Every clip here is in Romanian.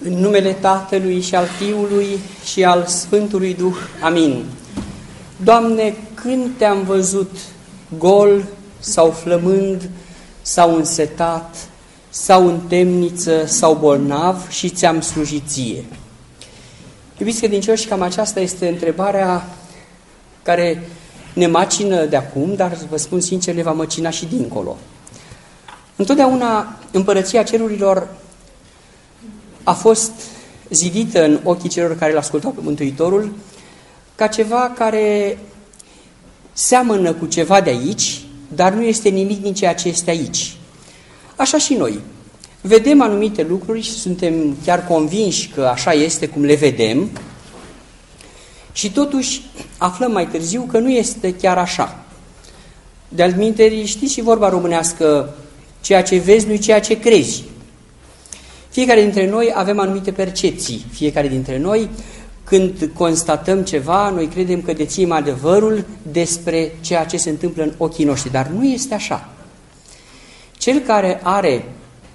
În numele Tatălui și al Fiului și al Sfântului Duh. Amin. Doamne, când Te-am văzut gol sau flămând sau însetat sau în temniță sau bolnav și Ți-am slujit Ție? Iubiți credincioși, cam aceasta este întrebarea care ne macină de acum, dar vă spun sincer, ne va măcina și dincolo. Întotdeauna Împărăția Cerurilor a fost zidită în ochii celor care l-ascultau pe Mântuitorul ca ceva care seamănă cu ceva de aici, dar nu este nimic din ceea ce este aici. Așa și noi. Vedem anumite lucruri și suntem chiar convinși că așa este cum le vedem și totuși aflăm mai târziu că nu este chiar așa. De altminteri, știți și vorba românească, ceea ce vezi nu-i ceea ce crezi. Fiecare dintre noi avem anumite percepții. Fiecare dintre noi, când constatăm ceva, noi credem că deținem adevărul despre ceea ce se întâmplă în ochii noștri, dar nu este așa. Cel care are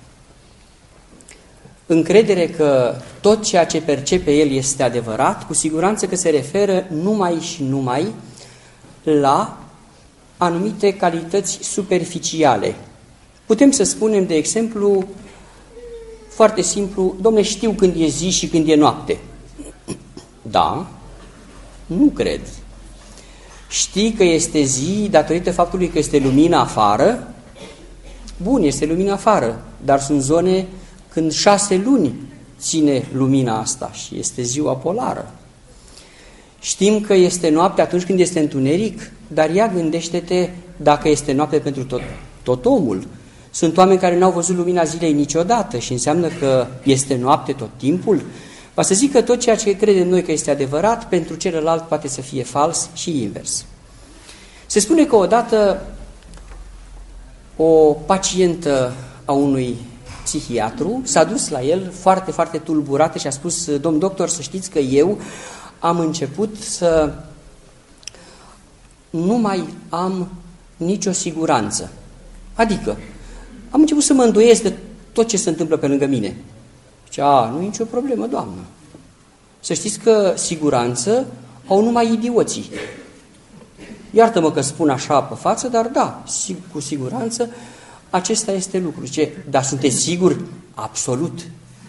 încredere că tot ceea ce percepe el este adevărat, cu siguranță că se referă numai și numai la anumite calități superficiale. Putem să spunem, de exemplu, foarte simplu, dom'le, știu când e zi și când e noapte. Da? Nu cred. Știi că este zi datorită faptului că este lumină afară? Bun, este lumină afară, dar sunt zone când 6 luni ține lumina asta și este ziua polară. Știm că este noapte atunci când este întuneric, dar ia gândește-te dacă este noapte pentru tot omul. Sunt oameni care n-au văzut lumina zilei niciodată și înseamnă că este noapte tot timpul. Va să zic că tot ceea ce credem noi că este adevărat, pentru celălalt poate să fie fals și invers. Se spune că odată o pacientă a unui psihiatru s-a dus la el foarte, foarte tulburată și a spus: domn doctor, să știți că eu am început să nu mai am nicio siguranță. Adică, am început să mă îndoiesc de tot ce se întâmplă pe lângă mine. Zice: nu e nicio problemă, doamnă. Să știți că siguranță au numai idioții. Iartă-mă că spun așa pe față, dar da, cu siguranță acesta este lucru. Zice: dar sunteți siguri? Absolut.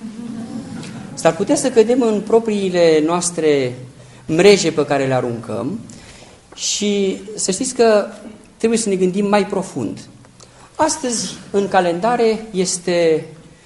S-ar putea să cădem în propriile noastre mreje pe care le aruncăm și să știți că trebuie să ne gândim mai profund. Astăzi, în calendare, este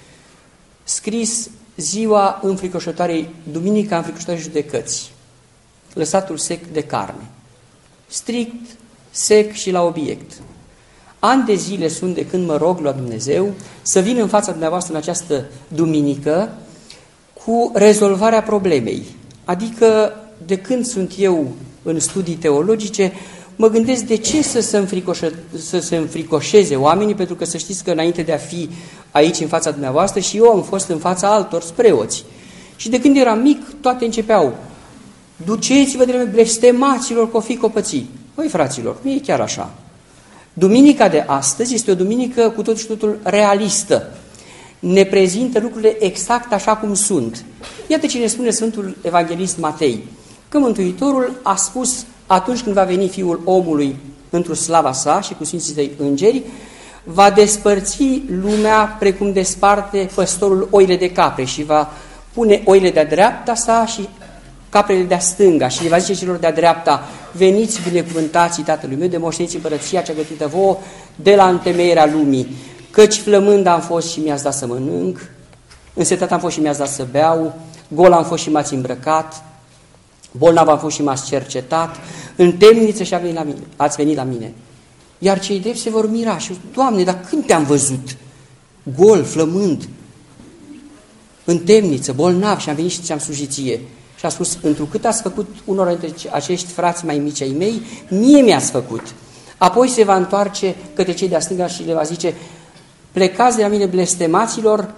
scris ziua înfricoșătoarei, Duminica înfricoșătoarei judecăți, lăsatul sec de carne. Strict, sec și la obiect. Ani de zile sunt de când mă rog la Dumnezeu să vin în fața dumneavoastră în această duminică cu rezolvarea problemei. Adică, de când sunt eu în studii teologice, mă gândesc de ce să se înfricoșeze oamenii, pentru că să știți că înainte de a fi aici în fața dumneavoastră și eu am fost în fața altor preoți. Și de când eram mic, toate începeau: duceți-vă de blestemaților că o fi copății. Băi, fraților, nu e chiar așa. Duminica de astăzi este o duminică cu totul și totul realistă. Ne prezintă lucrurile exact așa cum sunt. Iată ce ne spune Sfântul Evanghelist Matei, că Mântuitorul a spus: atunci când va veni Fiul omului într-o slava sa și cu Sfinții Săi îngeri, va despărți lumea precum desparte păstorul oile de capre și va pune oile de-a dreapta sa și caprele de-a stânga și le va zice celor de-a dreapta: veniți binecuvântații Tatălui meu, de moșteniți împărăția cea gătită vouă de la întemeierea lumii, căci flămând am fost și mi-ați dat să mănânc, însetat am fost și mi-ați dat să beau, gol am fost și m-ați îmbrăcat, bolnav am fost și m-ați cercetat, în temniță și ați venit la mine. Iar cei drepți se vor mira și: Doamne, dar când Te-am văzut gol, flămând, în temniță, bolnav și am venit și Ți-am slujit Ție? Și a spus: întrucât ați făcut unora dintre acești frați mai mici ai mei, mie mi-ați făcut. Apoi se va întoarce către cei de-a stânga și le va zice: plecați de la mine, blestemaților,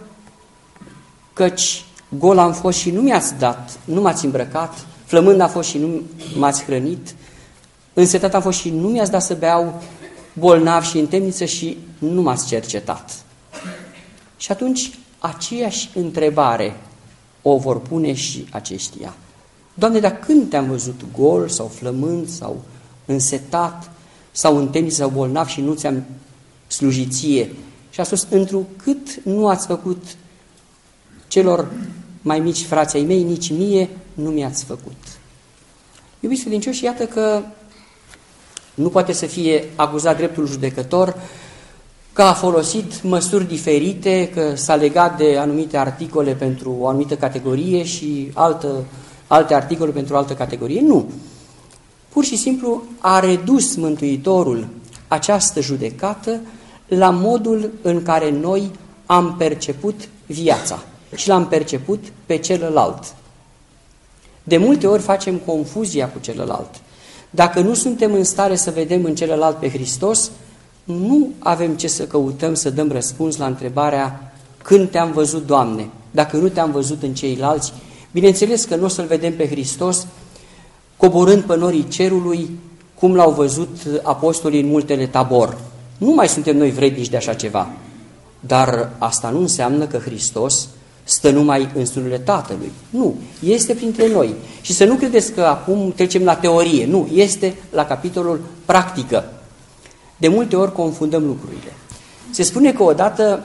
căci gol am fost și nu mi-ați dat, nu m-ați îmbrăcat, flămând am fost și nu m-ați hrănit, însetat am fost și nu mi-ați dat să beau, bolnav și în temniță și nu m-ați cercetat. Și atunci aceeași întrebare o vor pune și aceștia. Doamne, dar când te-am văzut gol sau flământ sau însetat sau în temniță sau bolnav și nu ți-am slujit ție? Și a spus, întrucât nu ați făcut celor mai mici frații ai mei, nici mie nu mi-ați făcut. Iubiți credincioși, iată că nu poate să fie acuzat dreptul judecător că a folosit măsuri diferite, că s-a legat de anumite articole pentru o anumită categorie și alte articole pentru o altă categorie. Nu. Pur și simplu a redus Mântuitorul această judecată la modul în care noi am perceput viața și l-am perceput pe celălalt. De multe ori facem confuzia cu celălalt. Dacă nu suntem în stare să vedem în celălalt pe Hristos, nu avem ce să căutăm să dăm răspuns la întrebarea când te-am văzut, Doamne, dacă nu te-am văzut în ceilalți. Bineînțeles că nu o să-L vedem pe Hristos coborând pe norii cerului, cum l-au văzut apostolii în Muntele Tabor. Nu mai suntem noi vrednici de așa ceva. Dar asta nu înseamnă că Hristos stă numai în strunile Tatălui. Nu, este printre noi. Și să nu credeți că acum trecem la teorie. Nu, este la capitolul practică. De multe ori confundăm lucrurile. Se spune că odată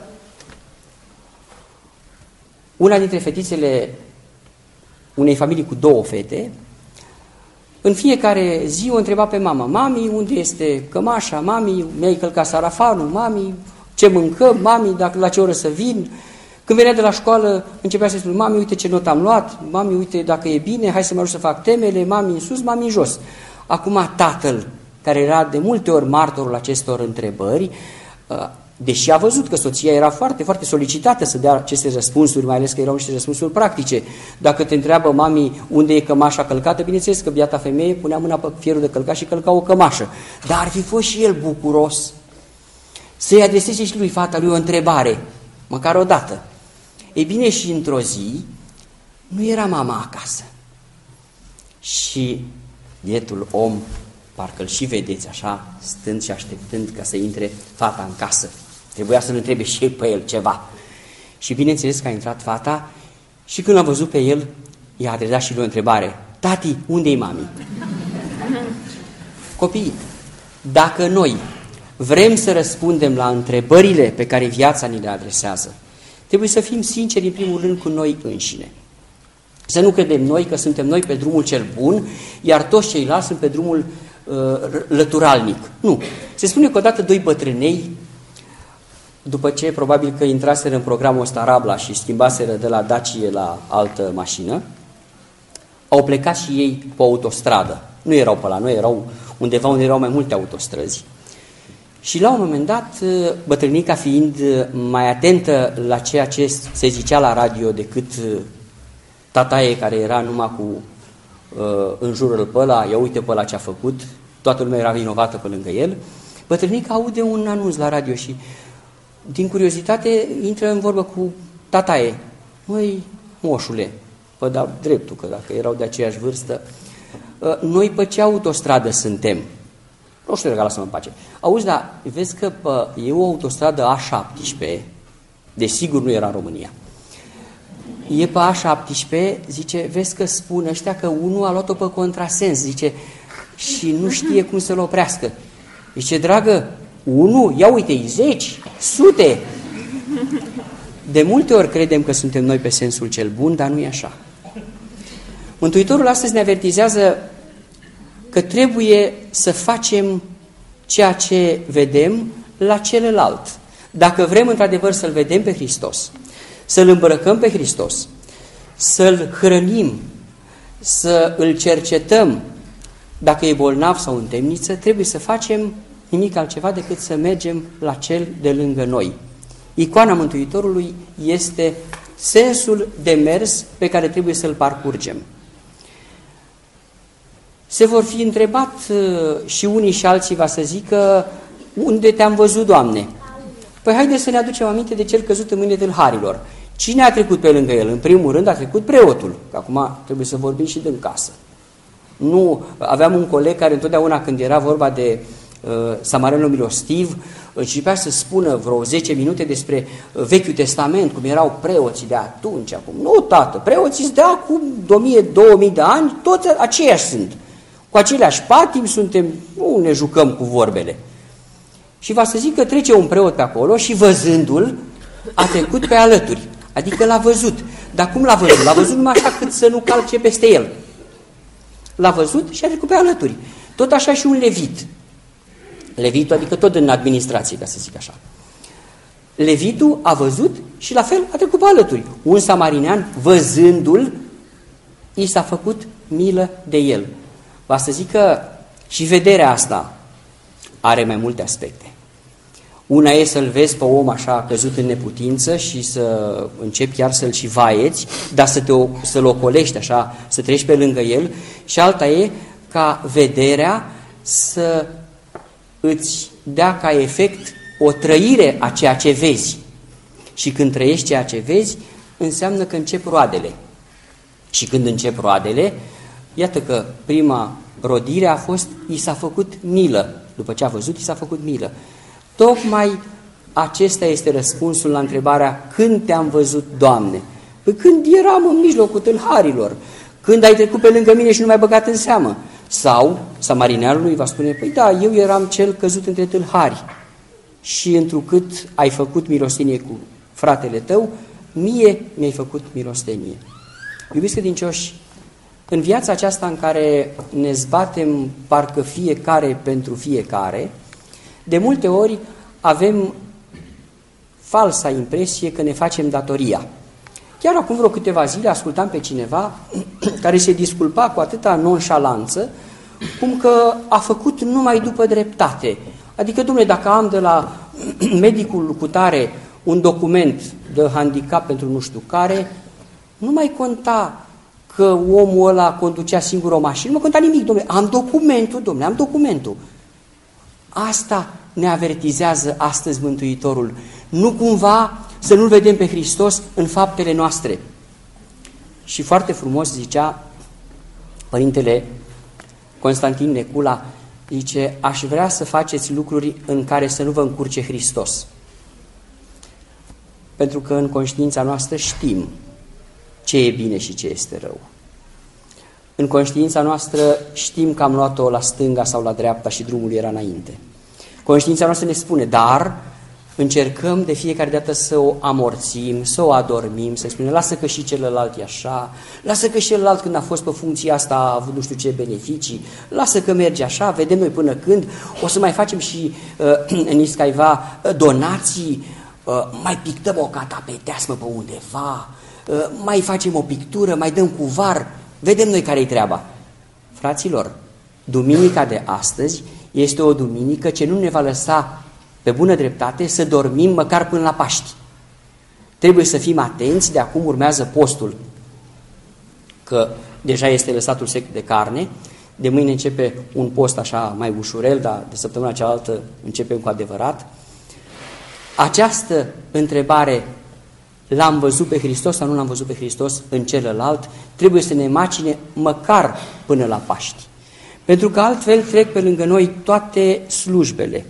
una dintre fetițele unei familii cu 2 fete, în fiecare zi o întreba pe mama: mami, unde este cămașa? Mami, mi-ai călcat sarafanul? Mami, ce mâncăm? Mami, la ce oră să vin? Când venea de la școală, începea să spune: mami, uite ce not am luat, mami, uite dacă e bine, hai să mă ajut să fac temele, mami în sus, mami în jos. Acum tatăl, care era de multe ori martorul acestor întrebări, deși a văzut că soția era foarte, foarte solicitată să dea aceste răspunsuri, mai ales că erau niște răspunsuri practice. Dacă te întreabă mami unde e cămașa călcată, bineînțeles că biata femeie punea mâna pe fierul de călcat și călca o cămașă. Dar ar fi fost și el bucuros să-i adreseze și lui fata lui o întrebare, măcar o dată. Ei bine, și într-o zi nu era mama acasă. Și bietul om, parcă-l și vedeți așa, stând și așteptând ca să intre fata în casă. Trebuia să-l întrebe și el pe el ceva. Și bineînțeles că a intrat fata și când l-a văzut pe el, i-a adresat și lui o întrebare: tati, unde-i mami? Copiii, dacă noi vrem să răspundem la întrebările pe care viața ni le adresează, trebuie să fim sinceri în primul rând cu noi înșine. Să nu credem noi că suntem noi pe drumul cel bun, iar toți ceilalți sunt pe drumul lăturalnic. Nu. Se spune că odată 2 bătrânei, după ce probabil că intraseră în programul ăsta Rabla și schimbaseră de la Dacie la altă mașină, au plecat și ei pe autostradă. Nu erau pe la noi, erau undeva unde erau mai multe autostrăzi. Și la un moment dat, bătrânica fiind mai atentă la ceea ce se zicea la radio decât tataie care era numai cu în jurul pe ăla, ia uite pe ăla ce a făcut, toată lumea era vinovată pe lângă el, bătrânica aude un anunț la radio și din curiozitate intră în vorbă cu tataie: măi, moșule, vă dau dreptul că dacă erau de aceeași vârstă, noi pe ce autostradă suntem? Nu știu dacă lasă-mă în pace. Auzi, dar vezi că e o autostradă A17, desigur nu era în România. E pe A17, zice, vezi că spun ăștia că unul a luat-o pe contrasens, zice, și nu știe cum să-l oprească. Zice, dragă, unul, ia uite-i 10, sute. De multe ori credem că suntem noi pe sensul cel bun, dar nu e așa. Mântuitorul astăzi ne avertizează că trebuie să facem ceea ce vedem la celălalt. Dacă vrem într-adevăr să-L vedem pe Hristos, să-L îmbrăcăm pe Hristos, să-L hrănim, să Îl cercetăm, dacă e bolnav sau în temniță, trebuie să facem nimic altceva decât să mergem la Cel de lângă noi. Icoana Mântuitorului este sensul de mers pe care trebuie să-l parcurgem. Se vor fi întrebat și unii și alții va să zică, unde te-am văzut, Doamne? Păi haideți să ne aducem aminte de cel căzut în mâinile tâlharilor. Cine a trecut pe lângă el? În primul rând a trecut preotul, că acum trebuie să vorbim și din casă. Nu, aveam un coleg care întotdeauna când era vorba de samarenul milostiv, începea să spună vreo 10 minute despre Vechiul Testament, cum erau preoții de atunci, acum. Nu, tată, preoții de acum 1000-2000 de ani, toți aceiași sunt. Cu aceleași patimi suntem, nu ne jucăm cu vorbele. Și va să zic că trece un preot pe acolo și văzându-l a trecut pe alături. Adică l-a văzut. Dar cum l-a văzut? L-a văzut numai așa cât să nu calce peste el. L-a văzut și a trecut pe alături. Tot așa și un levit. Levitul, adică tot în administrație, ca să zic așa. Levitul a văzut și la fel a trecut pe alături. Un samarinean, văzându-l, i s-a făcut milă de el. Va să zic că și vederea asta are mai multe aspecte. Una e să-l vezi pe om așa căzut în neputință și să începi chiar să-l și vaieți, dar să-l ocolești așa, să treci pe lângă el. Și alta e ca vederea să îți dea ca efect o trăire a ceea ce vezi. Și când trăiești ceea ce vezi, înseamnă că încep roadele. Și când încep roadele, iată că prima rodire a fost, i s-a făcut milă. După ce a văzut, i s-a făcut milă. Tocmai acesta este răspunsul la întrebarea când te-am văzut, Doamne? Păi când eram în mijlocul tâlharilor, când ai trecut pe lângă mine și nu m-ai băgat în seamă. Sau samarineanul îi va spune, păi da, eu eram cel căzut între tâlhari și întrucât ai făcut milostenie cu fratele tău, mie mi-ai făcut milostenie. Iubiți credincioși, în viața aceasta în care ne zbatem parcă fiecare pentru fiecare, de multe ori avem falsa impresie că ne facem datoria. Chiar acum vreo câteva zile ascultam pe cineva care se disculpa cu atâta nonșalanță, cum că a făcut numai după dreptate. Adică, dom'le, dacă am de la medicul cutare un document de handicap pentru nu știu care, nu mai conta că omul ăla conducea singur o mașină, nu mai conta nimic, dom'le, am documentul, dom'le, am documentul. Asta ne avertizează astăzi Mântuitorul. Nu cumva să nu-L vedem pe Hristos în faptele noastre. Și foarte frumos zicea Părintele Constantin Necula, zice, aș vrea să faceți lucruri în care să nu vă încurce Hristos. Pentru că în conștiința noastră știm ce e bine și ce este rău. În conștiința noastră știm că am luat-o la stânga sau la dreapta și drumul era înainte. Conștiința noastră ne spune, dar încercăm de fiecare dată să o amorțim, să o adormim, să spunem, lasă că și celălalt e așa, lasă că și celălalt când a fost pe funcția asta a avut nu știu ce beneficii, lasă că merge așa, vedem noi până când, o să mai facem și în Iscaiva donații, mai pictăm o catapeteasmă pe undeva, mai facem o pictură, mai dăm cu var, vedem noi care-i treaba. Fraților, duminica de astăzi este o duminică ce nu ne va lăsa pe bună dreptate să dormim măcar până la Paști. Trebuie să fim atenți, de acum urmează postul, că deja este lăsatul sec de carne, de mâine începe un post așa mai ușurel, dar de săptămâna cealaltă începem cu adevărat. Această întrebare, l-am văzut pe Hristos sau nu l-am văzut pe Hristos în celălalt, trebuie să ne macine măcar până la Paști. Pentru că altfel trec pe lângă noi toate slujbele,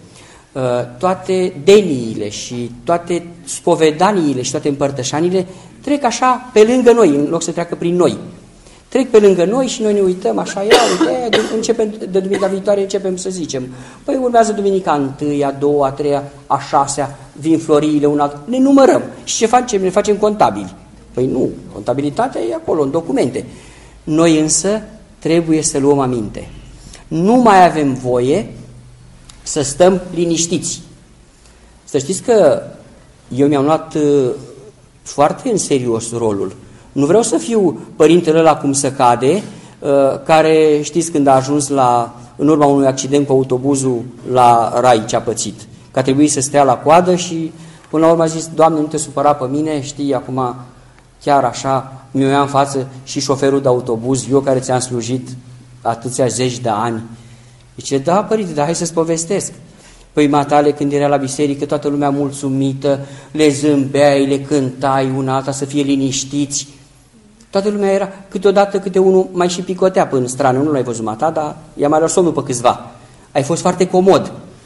toate deniile și toate spovedaniile și toate împărtășanile trec așa pe lângă noi, în loc să treacă prin noi. Trec pe lângă noi și noi ne uităm așa, uite, începem, de duminica viitoare începem să zicem, păi urmează duminica 1, a 2, a 3, a 6, vin floriile, un alt, ne numărăm. Și ce facem? Ne facem contabili. Păi nu, contabilitatea e acolo, în documente. Noi însă trebuie să luăm aminte. Nu mai avem voie să stăm liniștiți. Să știți că eu mi-am luat foarte în serios rolul. Nu vreau să fiu părintele ăla cum să cade, care știți când a ajuns în urma unui accident cu autobuzul la Rai ce a pățit. Că a trebuit să stea la coadă și până la urmă a zis, Doamne, nu te supăra pe mine, știi, acum chiar așa mi-o ia în față și șoferul de autobuz, eu care ți-am slujit atâția zeci de ani. Zice, da, părinte, dar hai să-ți povestesc. Păi matale, când era la biserică, toată lumea mulțumită, le zâmbeai, le cântai una alta să fie liniștiți. Toată lumea era, câteodată câte unul mai și picotea până în strană, nu l-ai văzut mata, dar i-a mai luat somnul pe câțiva. Ai fost foarte comod.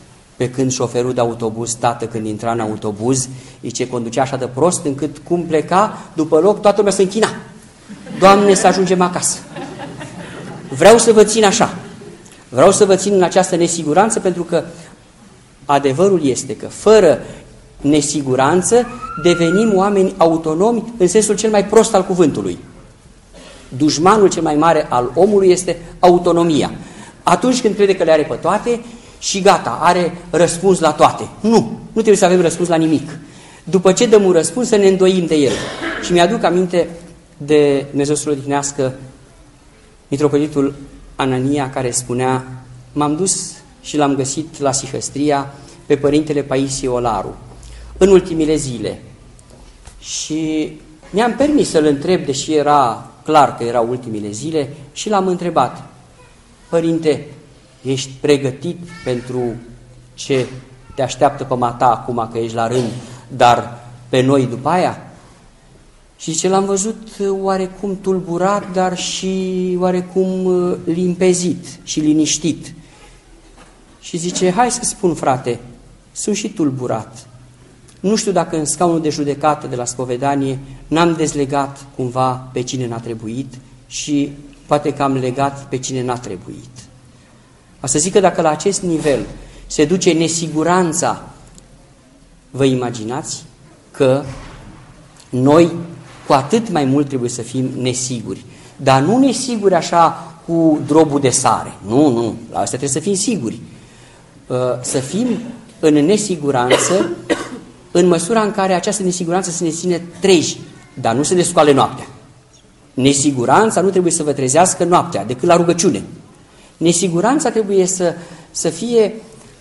Pe când șoferul de autobuz, tată, când intra în autobuz, zice, conducea așa de prost, încât cum pleca, după loc, toată lumea se închina. Doamne, să ajungem acasă. Vreau să vă țin așa. Vreau să vă țin în această nesiguranță, pentru că adevărul este că fără nesiguranță devenim oameni autonomi în sensul cel mai prost al cuvântului. Dușmanul cel mai mare al omului este autonomia. Atunci când crede că le are pe toate și gata, are răspuns la toate. Nu trebuie să avem răspuns la nimic. După ce dăm un răspuns, să ne îndoim de el. Și mi-aduc aminte de Dumnezeu să-l odihnească, mitropolitul Anania, care spunea: m-am dus și l-am găsit la Sihăstria pe părintele Paisie Olaru în ultimile zile și mi-am permis să-l întreb, deși era clar că erau ultimile zile, și l-am întrebat: părinte, ești pregătit pentru ce te așteaptă pe mata acum că ești la rând, dar pe noi după aia? Și zice, l-am văzut oarecum tulburat, dar și oarecum limpezit și liniștit. Și zice, hai să spun, frate, sunt și tulburat. Nu știu dacă în scaunul de judecată de la spovedanie n-am dezlegat cumva pe cine n-a trebuit și poate că am legat pe cine n-a trebuit. A să zic că dacă la acest nivel se duce nesiguranța, vă imaginați că noi cu atât mai mult trebuie să fim nesiguri. Dar nu nesiguri așa cu drobul de sare. Nu, la astea trebuie să fim siguri. Să fim în nesiguranță în măsura în care această nesiguranță să ne ține treji, dar nu să ne scoale noaptea. Nesiguranța nu trebuie să vă trezească noaptea, decât la rugăciune. Nesiguranța trebuie să fie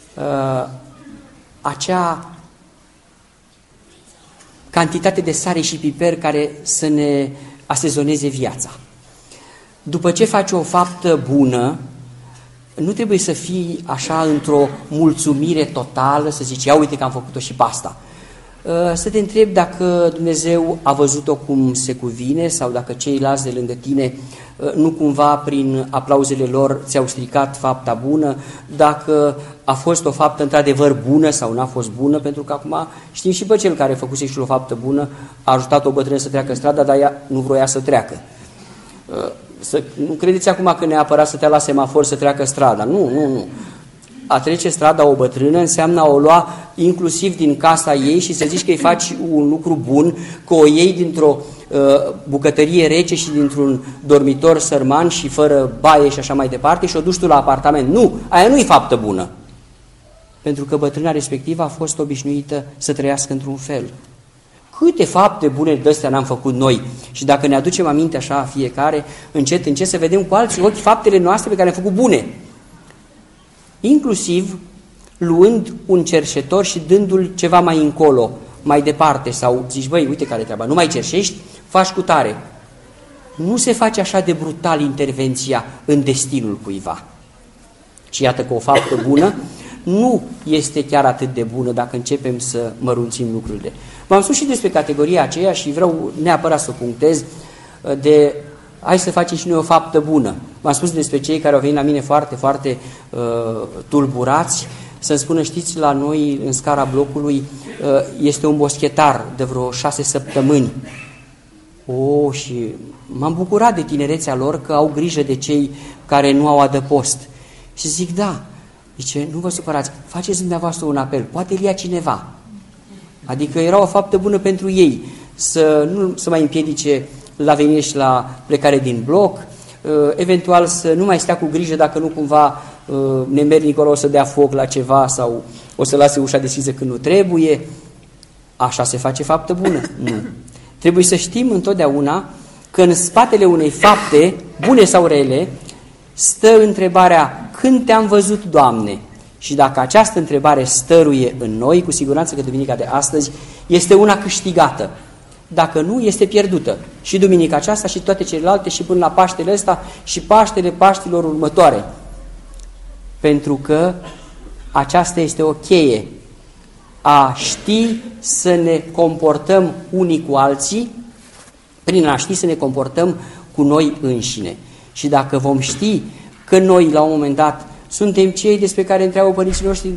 acea cantitate de sare și piper care să ne asezoneze viața. După ce faci o faptă bună, nu trebuie să fii așa într-o mulțumire totală, să zici, ia uite că am făcut-o și pe asta. Să te întrebi dacă Dumnezeu a văzut-o cum se cuvine sau dacă ceilalți de lângă tine nu cumva prin aplauzele lor ți-au stricat fapta bună, dacă a fost o faptă într-adevăr bună sau n-a fost bună, pentru că acum știm și pe cel care făcuse și o faptă bună, a ajutat o bătrână să treacă strada, dar ea nu vroia să treacă. Nu credeți acum că neapărat să te la semafor să treacă strada. Nu. A trece strada o bătrână înseamnă a o lua inclusiv din casa ei și să zici că îi faci un lucru bun, că o iei dintr-o bucătărie rece și dintr-un dormitor sărman și fără baie și așa mai departe și o duci tu la apartament. Nu, aia nu-i faptă bună. Pentru că bătrâna respectivă a fost obișnuită să trăiască într-un fel. Câte fapte bune de astea n-am făcut noi? Și dacă ne aducem aminte așa fiecare, încet să vedem cu alții ochi faptele noastre pe care le-am făcut bune. Inclusiv luând un cerșetor și dându-l ceva mai încolo, mai departe, sau zici, băi, uite care treaba, nu mai cerșești, faci cu tare. Nu se face așa de brutal intervenția în destinul cuiva. Și iată că o faptă bună nu este chiar atât de bună dacă începem să mărunțim lucrurile. V-am spus și despre categoria aceea și vreau neapărat să punctez de hai să facem și noi o faptă bună. V-am spus despre cei care au venit la mine foarte, foarte tulburați, să-mi spună, știți, la noi, în scara blocului, este un boschetar de vreo 6 săptămâni. Și m-am bucurat de tinerețea lor că au grijă de cei care nu au adăpost. Și zic, da, zice, nu vă supărați, faceți dumneavoastră un apel, poate îl ia cineva. Adică era o faptă bună pentru ei, să nu să mai împiedice la venire și la plecare din bloc, eventual să nu mai stea cu grijă dacă nu cumva nemernicul o să dea foc la ceva sau o să lase ușa deschisă când nu trebuie. Așa se face faptă bună? Nu. Trebuie să știm întotdeauna că în spatele unei fapte, bune sau rele, stă întrebarea, când te-am văzut, Doamne? Și dacă această întrebare stăruie în noi, cu siguranță că duminica de astăzi este una câștigată. Dacă nu, este pierdută. Și duminica aceasta și toate celelalte și până la Paștele ăsta și Paștele Paștilor următoare. Pentru că aceasta este o cheie a ști să ne comportăm unii cu alții, prin a ști să ne comportăm cu noi înșine. Și dacă vom ști că noi, la un moment dat, suntem cei despre care întreabă părinții noștri,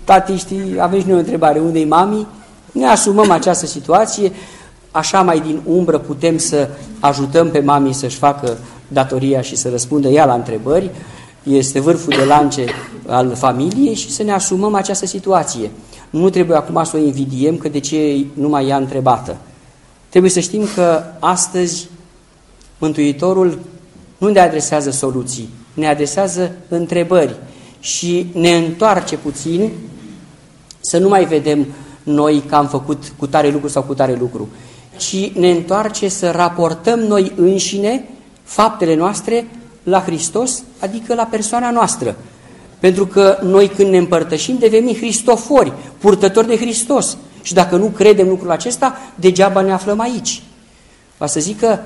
tati, știi, avem și noi o întrebare, unde-i mami? Ne asumăm această situație, așa mai din umbră putem să ajutăm pe mami să-și facă datoria și să răspundă ea la întrebări, este vârful de lance al familiei și să ne asumăm această situație. Nu trebuie acum să o invidiem că de ce numai ea întrebată. Trebuie să știm că astăzi Mântuitorul nu ne adresează soluții, ne adresează întrebări și ne întoarce puțin să nu mai vedem noi că am făcut cu tare lucru sau cu tare lucru, ci ne întoarce să raportăm noi înșine faptele noastre la Hristos, adică la persoana noastră. Pentru că noi când ne împărtășim devenim Hristofori, purtători de Hristos. Și dacă nu credem lucrul acesta, degeaba ne aflăm aici. Va să zic că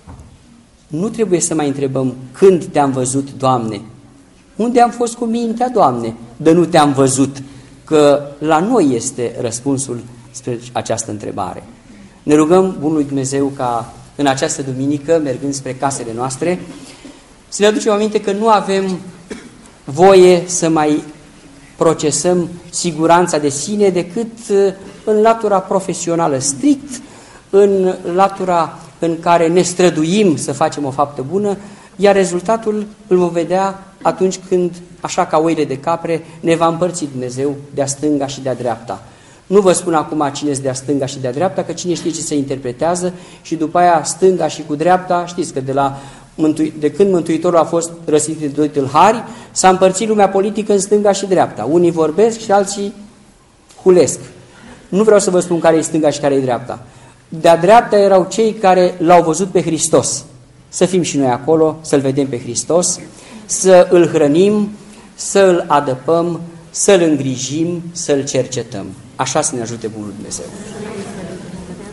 nu trebuie să mai întrebăm când te-am văzut, Doamne. Unde am fost cu mintea, Doamne? Dar nu te-am văzut. Că la noi este răspunsul spre această întrebare. Ne rugăm Bunului Dumnezeu ca în această duminică, mergând spre casele noastre, să ne aducem aminte că nu avem voie să mai procesăm siguranța de sine decât în latura profesională strict, în latura în care ne străduim să facem o faptă bună, iar rezultatul îl vom vedea atunci când, așa ca oile de capre, ne va împărți Dumnezeu de-a stânga și de-a dreapta. Nu vă spun acum cine-s de-a stânga și de-a dreapta, că cine știe ce se interpretează și după aia stânga și cu dreapta, știți că de când Mântuitorul a fost răstit de doi tâlhari, s-a împărțit lumea politică în stânga și dreapta. Unii vorbesc și alții hulesc. Nu vreau să vă spun care e stânga și care e dreapta. De-a dreapta erau cei care l-au văzut pe Hristos. Să fim și noi acolo, să-L vedem pe Hristos, să Îl hrănim, să Îl adăpăm, să-L îngrijim, să-L cercetăm. Așa să ne ajute Bunul Dumnezeu.